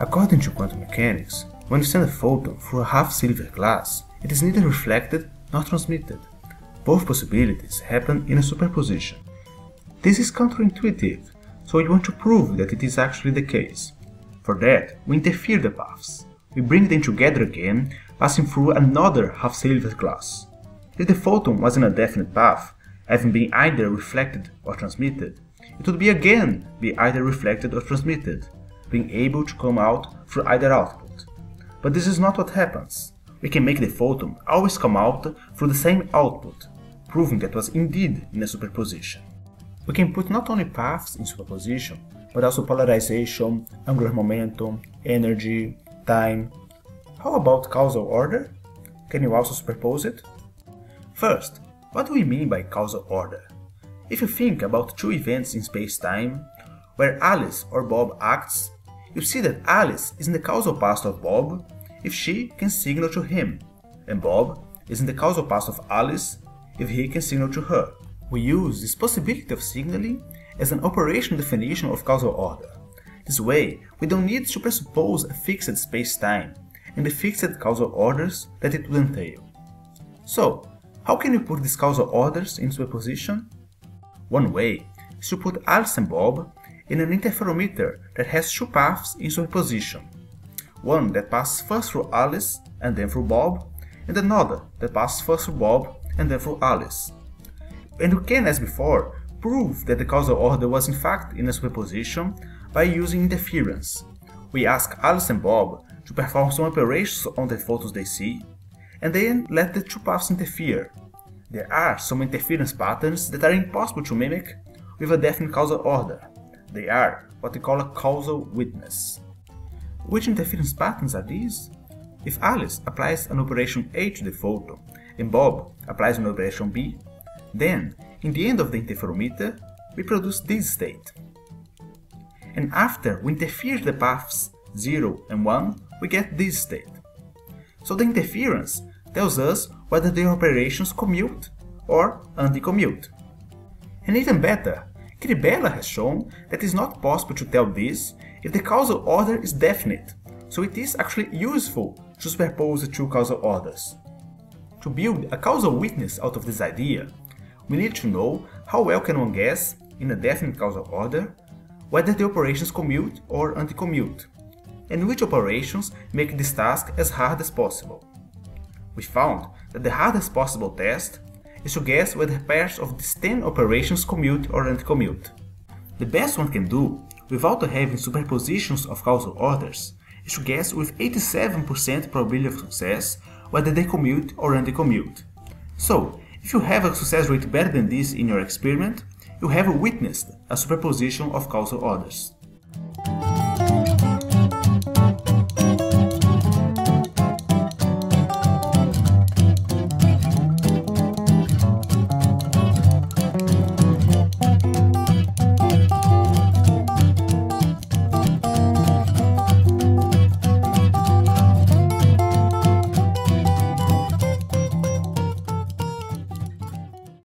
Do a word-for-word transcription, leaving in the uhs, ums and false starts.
According to quantum mechanics, when you send a photon through a half-cylinder glass, it is neither reflected nor transmitted. Both possibilities happen in a superposition. This is counterintuitive, so we want to prove that it is actually the case. For that, we interfere the paths. We bring them together again, passing through another half-cylinder glass. If the photon was in a definite path, having been either reflected or transmitted, it would be again be either reflected or transmitted, being able to come out through either output. But this is not what happens. We can make the photon always come out through the same output, proving that it was indeed in a superposition. We can put not only paths in superposition, but also polarization, angular momentum, energy, time. How about causal order? Can you also superpose it? First, what do we mean by causal order? If you think about two events in space-time, where Alice or Bob acts, you see that Alice is in the causal past of Bob if she can signal to him, and Bob is in the causal past of Alice if he can signal to her. We use this possibility of signaling as an operational definition of causal order. This way, we don't need to presuppose a fixed space-time and the fixed causal orders that it would entail. So, how can we put these causal orders in superposition? One way is to put Alice and Bob in an interferometer that has two paths in superposition. One that passes first through Alice and then through Bob, and another that passes first through Bob and then through Alice. And we can, as before, prove that the causal order was in fact in a superposition by using interference. We ask Alice and Bob to perform some operations on the photons they see, and then let the two paths interfere. There are some interference patterns that are impossible to mimic with a definite causal order. They are what we call a causal witness. Which interference patterns are these? If Alice applies an operation A to the photon and Bob applies an operation B, then, in the end of the interferometer, we produce this state. And after we interfere the paths zero and one, we get this state. So the interference tells us whether the operations commute or anti-commute. And even better, Kribella has shown that it is not possible to tell this if the causal order is definite, so it is actually useful to superpose the two causal orders. To build a causal witness out of this idea, we need to know how well can one guess, in a definite causal order, whether the operations commute or anti-commute, and which operations make this task as hard as possible. We found that the hardest possible test is to guess whether pairs of these ten operations commute or anti-commute. The best one can do, without having superpositions of causal orders, is to guess with eighty-seven percent probability of success whether they commute or anti-commute. So, if you have a success rate better than this in your experiment, you have witnessed a superposition of causal orders.